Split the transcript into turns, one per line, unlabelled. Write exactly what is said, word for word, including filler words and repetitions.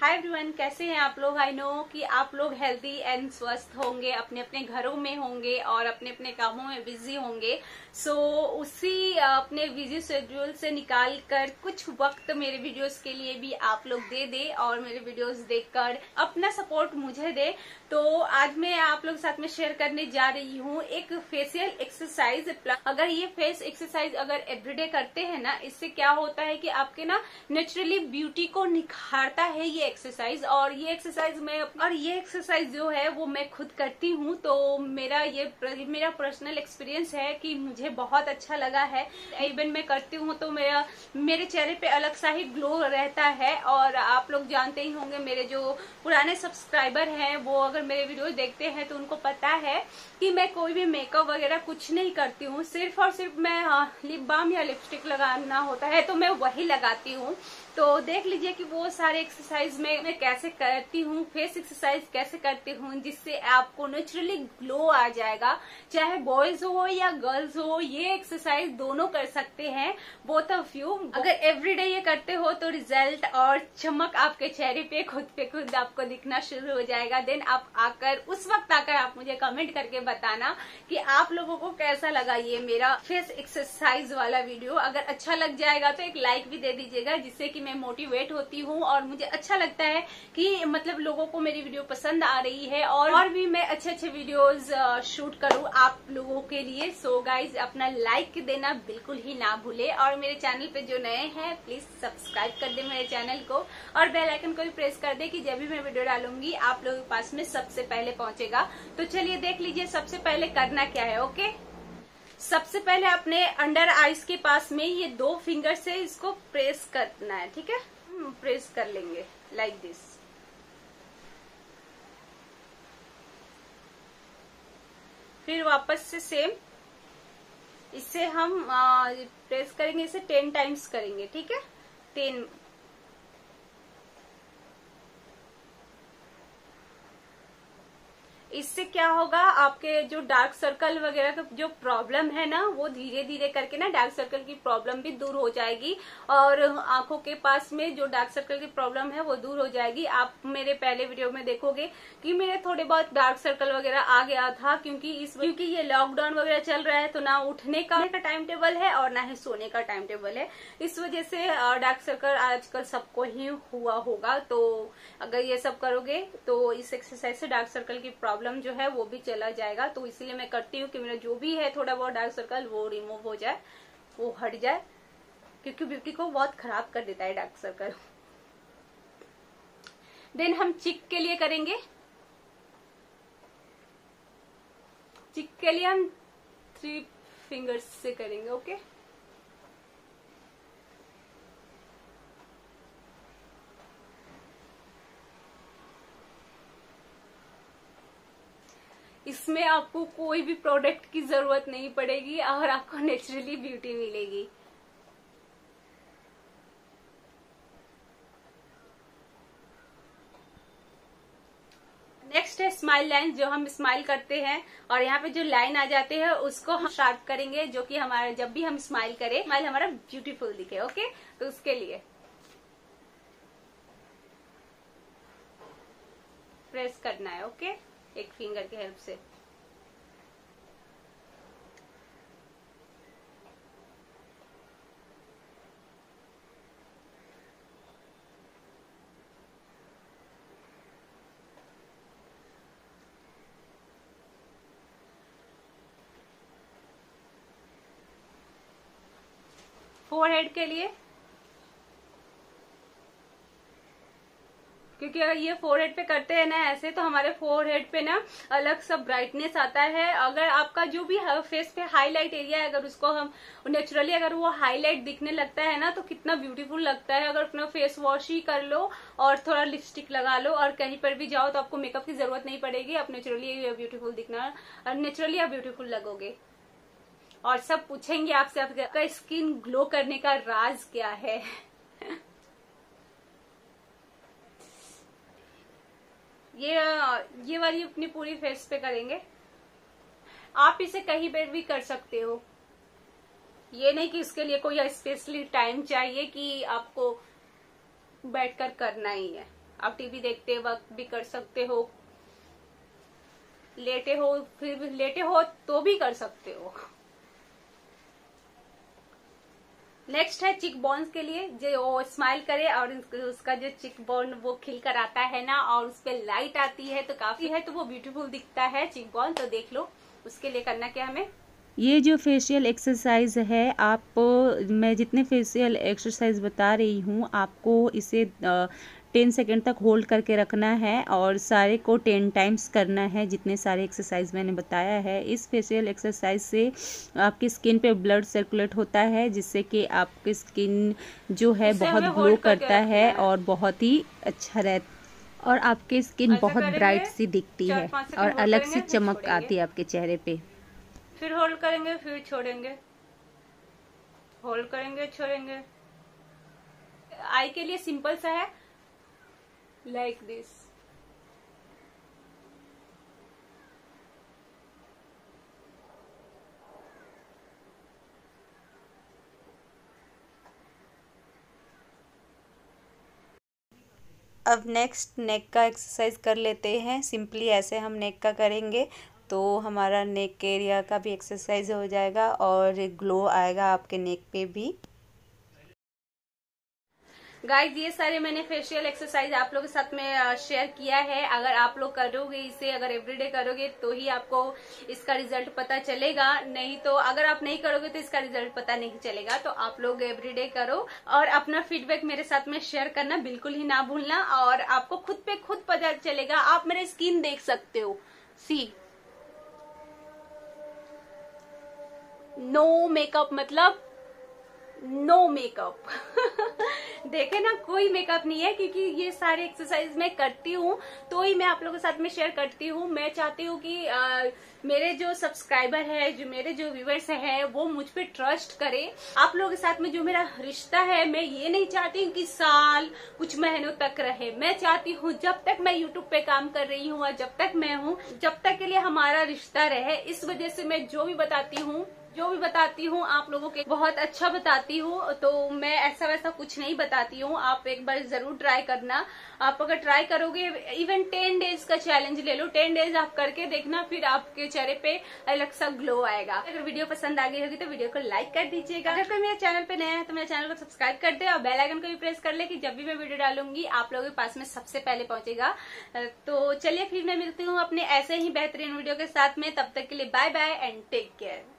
Hi everyone, कैसे हैं आप लोग। आई नो कि आप लोग हेल्दी एंड स्वस्थ होंगे, अपने अपने घरों में होंगे और अपने अपने कामों में बिजी होंगे। सो so, उसी अपने बिजी शेड्यूल से निकाल कर कुछ वक्त मेरे वीडियोस के लिए भी आप लोग दे दे और मेरे वीडियोस देखकर अपना सपोर्ट मुझे दे। तो आज मैं आप लोग साथ में शेयर करने जा रही हूँ एक फेशियल एक्सरसाइज। अगर ये फेस एक्सरसाइज अगर एवरीडे करते हैं ना, इससे क्या होता है कि आपके ना नेचुरली ब्यूटी को निखारता है ये एक्सरसाइज। और ये एक्सरसाइज मैं और ये एक्सरसाइज जो है वो मैं खुद करती हूँ, तो मेरा ये मेरा पर्सनल एक्सपीरियंस है कि मुझे बहुत अच्छा लगा है। इवन मैं करती हूँ तो मेरा मेरे चेहरे पे अलग सा ही ग्लो रहता है। और आप लोग जानते ही होंगे, मेरे जो पुराने सब्सक्राइबर हैं वो अगर मेरे वीडियो देखते हैं तो उनको पता है कि मैं कोई भी मेकअप वगैरह कुछ नहीं करती हूँ। सिर्फ और सिर्फ मैं लिप बाम या लिपस्टिक लगाना होता है तो मैं वही लगाती हूँ। तो देख लीजिए कि वो सारे एक्सरसाइज में मैं कैसे करती हूँ, फेस एक्सरसाइज कैसे करती हूँ, जिससे आपको नेचुरली ग्लो आ जाएगा। चाहे बॉयज हो या गर्ल्स हो, ये एक्सरसाइज दोनों कर सकते हैं, बोथ ऑफ यू। अगर एवरीडे ये करते हो तो रिजल्ट और चमक आपके चेहरे पे खुद पे खुद आपको दिखना शुरू हो जाएगा। देन आप आकर उस वक्त आकर आप मुझे कमेंट करके बताना कि आप लोगों को कैसा लगा ये मेरा फेस एक्सरसाइज वाला वीडियो। अगर अच्छा लग जाएगा तो एक लाइक भी दे दीजिएगा, जिससे कि मैं मोटिवेट होती हूँ और मुझे अच्छा लगता है कि मतलब लोगों को मेरी वीडियो पसंद आ रही है और और भी मैं अच्छे अच्छे वीडियोस शूट करूँ आप लोगों के लिए। सो गाइज, अपना लाइक देना बिल्कुल ही ना भूले और मेरे चैनल पे जो नए हैं प्लीज सब्सक्राइब कर दे मेरे चैनल को और बेल आइकन को भी प्रेस कर दे कि जब भी मैं वीडियो डालूंगी आप लोगों के पास में सबसे पहले पहुंचेगा। तो चलिए देख लीजिए सबसे पहले करना क्या है। ओके, सबसे पहले अपने अंडर आईज के पास में ये दो फिंगर से इसको प्रेस करना है। ठीक है, प्रेस कर लेंगे लाइक दिस। फिर वापस से सेम इससे हम आ, प्रेस करेंगे, इसे टेन टाइम्स करेंगे। ठीक है, टेन। इससे क्या होगा, आपके जो डार्क सर्कल वगैरह का जो प्रॉब्लम है ना, वो धीरे धीरे करके ना डार्क सर्कल की प्रॉब्लम भी दूर हो जाएगी और आंखों के पास में जो डार्क सर्कल की प्रॉब्लम है वो दूर हो जाएगी। आप मेरे पहले वीडियो में देखोगे कि मेरे थोड़े बहुत डार्क सर्कल वगैरह आ गया था, क्योंकि इस क्योंकि ये लॉकडाउन वगैरह चल रहा है तो ना उठने का टाइम टेबल है और ना ही सोने का टाइम टेबल है। इस वजह से डार्क सर्कल आजकल सबको ही हुआ होगा। तो अगर ये सब करोगे तो इस एक्सरसाइज से डार्क सर्कल की प्रॉब्लम जो है वो भी चला जाएगा। तो इसलिए मैं करती हूँ कि मेरा जो भी है थोड़ा बहुत डार्क सर्कल वो रिमूव हो जाए, वो हट जाए, क्योंकि ब्यूटी को बहुत खराब कर देता है डार्क सर्कल। देन हम चिक के लिए करेंगे। चिक के लिए हम थ्री फिंगर्स से करेंगे। ओके, इसमें आपको कोई भी प्रोडक्ट की जरूरत नहीं पड़ेगी और आपको नेचुरली ब्यूटी मिलेगी। नेक्स्ट है स्माइल लाइन, जो हम स्माइल करते हैं और यहाँ पे जो लाइन आ जाते हैं उसको हम शार्प करेंगे, जो कि हमारे जब भी हम स्माइल करें स्माइल हमारा ब्यूटीफुल दिखे। ओके, तो उसके लिए प्रेस करना है। ओके, एक फिंगर की हेल्प से। फोरहेड के लिए, क्योंकि अगर ये फोरहेड पे करते हैं ना ऐसे, तो हमारे फोरहेड पे ना अलग सा ब्राइटनेस आता है। अगर आपका जो भी फेस पे हाईलाइट एरिया है, अगर उसको हम नेचुरली अगर वो हाईलाइट दिखने लगता है ना, तो कितना ब्यूटीफुल लगता है। अगर अपना फेस वॉश ही कर लो और थोड़ा लिपस्टिक लगा लो और कहीं पर भी जाओ तो आपको मेकअप की जरूरत नहीं पड़ेगी। आप नेचुरली ब्यूटीफुल दिखना, नेचुरली आप ब्यूटीफुल लगोगे। और सब पूछेंगे आपसे आपका स्किन ग्लो करने का राज क्या है। ये ये वाली अपनी पूरी फेस पे करेंगे। आप इसे कहीं पर भी कर सकते हो, ये नहीं कि इसके लिए कोई स्पेशली टाइम चाहिए कि आपको बैठकर करना ही है। आप टीवी देखते वक्त भी कर सकते हो, लेटे हो फिर भी लेटे हो तो भी कर सकते हो। नेक्स्ट है चिक बोन्स के लिए, जो स्माइल करे और उसका जो चिक बोन वो खिल कर आता है ना, और उस पर लाइट आती है तो काफी है तो वो ब्यूटीफुल दिखता है चिक बोन। तो देख लो उसके लिए करना क्या हमें।
ये जो फेशियल एक्सरसाइज है, आप मैं जितने फेशियल एक्सरसाइज बता रही हूँ आपको इसे टेन सेकेंड तक होल्ड करके रखना है और सारे को टेन टाइम्स करना है, जितने सारे एक्सरसाइज मैंने बताया है। इस फेशियल एक्सरसाइज से आपकी स्किन पे ब्लड सर्कुलेट होता है, जिससे कि आपकी स्किन जो है बहुत ग्लो करता है और बहुत ही अच्छा रहता, और आपकी स्किन बहुत ब्राइट सी दिखती है और अलग सी चमक आती है आपके चेहरे पे।
फिर होल्ड करेंगे, फिर छोड़ेंगे, होल्ड करेंगे, छोड़ेंगे। आई के लिए सिंपल सा है, लाइक दिस।
अब नेक्स्ट नेक का एक्सरसाइज कर लेते हैं। सिंपली ऐसे हम नेक का करेंगे तो हमारा नेक एरिया का भी एक्सरसाइज हो जाएगा और ग्लो आएगा आपके नेक पे भी।
गाइस ये सारे मैंने फेशियल एक्सरसाइज आप लोगों के साथ में शेयर किया है। अगर आप लोग करोगे इसे, अगर एवरीडे करोगे तो ही आपको इसका रिजल्ट पता चलेगा, नहीं तो अगर आप नहीं करोगे तो इसका रिजल्ट पता नहीं चलेगा। तो आप लोग एवरीडे करो और अपना फीडबैक मेरे साथ में शेयर करना बिल्कुल ही ना भूलना, और आपको खुद पे खुद पता चलेगा। आप मेरे स्किन देख सकते हो, सी नो मेकअप, मतलब नो मेकअप देखे ना, कोई मेकअप नहीं है, क्योंकि ये सारे एक्सरसाइज मैं करती हूँ तो ही मैं आप लोगों के साथ में शेयर करती हूँ। मैं चाहती हूँ कि आ, मेरे जो सब्सक्राइबर है, जो मेरे जो व्यूवर्स हैं, वो मुझ पे ट्रस्ट करे। आप लोगों के साथ में जो मेरा रिश्ता है, मैं ये नहीं चाहती हूँ कि साल कुछ महीनों तक रहे। मैं चाहती हूँ जब तक मैं यूट्यूब पे काम कर रही हूँ और जब तक मैं हूँ, जब तक के लिए हमारा रिश्ता रहे। इस वजह से मैं जो भी बताती हूँ जो भी बताती हूँ आप लोगों के बहुत अच्छा बताती हूँ, तो मैं ऐसा वैसा कुछ नहीं बताती हूँ। आप एक बार जरूर ट्राई करना। आप अगर ट्राई करोगे, इवन टेन डेज का चैलेंज ले लो, टेन डेज आप करके देखना, फिर आपके चेहरे पे अलग सा ग्लो आएगा। अगर वीडियो पसंद आ गई होगी तो वीडियो को लाइक कर दीजिएगा। अगर कोई मेरे चैनल पे नया है तो मेरे चैनल को सब्सक्राइब कर दे और बेल आइकन को भी प्रेस कर ले कि जब भी मैं वीडियो डालूंगी आप लोगों के पास में सबसे पहले पहुंचेगा। तो चलिए फिर मैं मिलती हूँ अपने ऐसे ही बेहतरीन वीडियो के साथ में। तब तक के लिए bye bye and take care.